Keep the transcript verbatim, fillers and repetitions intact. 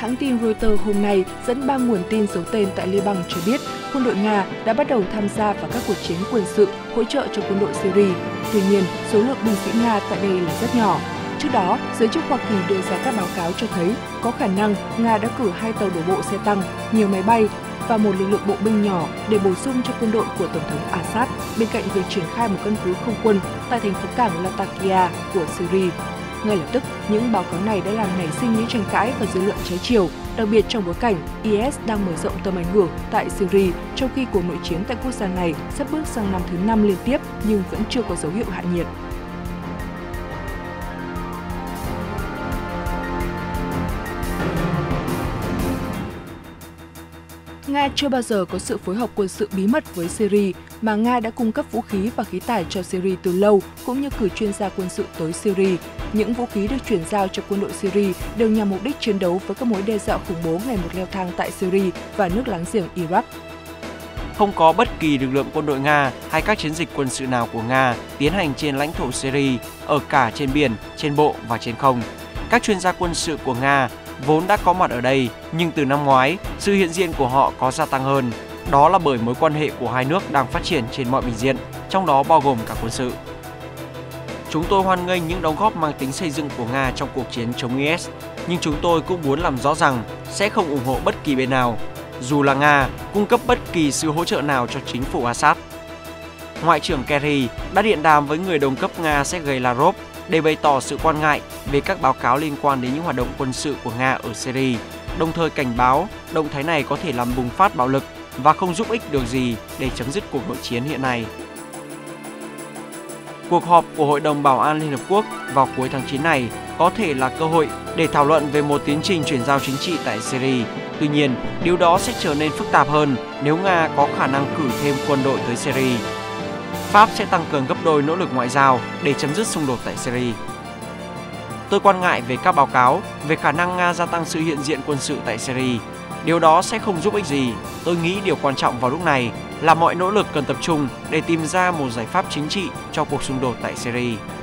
Hãng tin Reuters hôm nay dẫn ba nguồn tin giấu tên tại Liban cho biết quân đội Nga đã bắt đầu tham gia vào các cuộc chiến quân sự hỗ trợ cho quân đội Syria. Tuy nhiên, số lượng binh sĩ Nga tại đây là rất nhỏ. Trước đó, giới chức Hoa Kỳ đưa ra các báo cáo cho thấy có khả năng Nga đã cử hai tàu đổ bộ xe tăng, nhiều máy bay và một lực lượng bộ binh nhỏ để bổ sung cho quân đội của Tổng thống Assad, bên cạnh việc triển khai một căn cứ không quân tại thành phố cảng Latakia của Syria. Ngay lập tức, những báo cáo này đã làm nảy sinh những tranh cãi và dư luận trái chiều, đặc biệt trong bối cảnh i ét đang mở rộng tầm ảnh hưởng tại Syria, trong khi cuộc nội chiến tại quốc gia này sắp bước sang năm thứ năm liên tiếp nhưng vẫn chưa có dấu hiệu hạ nhiệt. Nga chưa bao giờ có sự phối hợp quân sự bí mật với Syria, mà Nga đã cung cấp vũ khí và khí tài cho Syria từ lâu, cũng như cử chuyên gia quân sự tới Syria. Những vũ khí được chuyển giao cho quân đội Syria đều nhằm mục đích chiến đấu với các mối đe dọa khủng bố ngày một leo thang tại Syria và nước láng giềng Iraq. Không có bất kỳ lực lượng quân đội Nga hay các chiến dịch quân sự nào của Nga tiến hành trên lãnh thổ Syria, ở cả trên biển, trên bộ và trên không. Các chuyên gia quân sự của Nga vốn đã có mặt ở đây, nhưng từ năm ngoái, sự hiện diện của họ có gia tăng hơn. Đó là bởi mối quan hệ của hai nước đang phát triển trên mọi bình diện, trong đó bao gồm cả quân sự. Chúng tôi hoan nghênh những đóng góp mang tính xây dựng của Nga trong cuộc chiến chống i ét, nhưng chúng tôi cũng muốn làm rõ rằng sẽ không ủng hộ bất kỳ bên nào, dù là Nga cung cấp bất kỳ sự hỗ trợ nào cho chính phủ Assad. Ngoại trưởng Kerry đã điện đàm với người đồng cấp Nga Sergei Lavrov để bày tỏ sự quan ngại về các báo cáo liên quan đến những hoạt động quân sự của Nga ở Syria, đồng thời cảnh báo động thái này có thể làm bùng phát bạo lực và không giúp ích được gì để chấm dứt cuộc nội chiến hiện nay. Cuộc họp của Hội đồng Bảo an Liên Hợp Quốc vào cuối tháng chín này có thể là cơ hội để thảo luận về một tiến trình chuyển giao chính trị tại Syria. Tuy nhiên, điều đó sẽ trở nên phức tạp hơn nếu Nga có khả năng cử thêm quân đội tới Syria. Pháp sẽ tăng cường gấp đôi nỗ lực ngoại giao để chấm dứt xung đột tại Syria. Tôi quan ngại về các báo cáo về khả năng Nga gia tăng sự hiện diện quân sự tại Syria. Điều đó sẽ không giúp ích gì. Tôi nghĩ điều quan trọng vào lúc này là mọi nỗ lực cần tập trung để tìm ra một giải pháp chính trị cho cuộc xung đột tại Syria.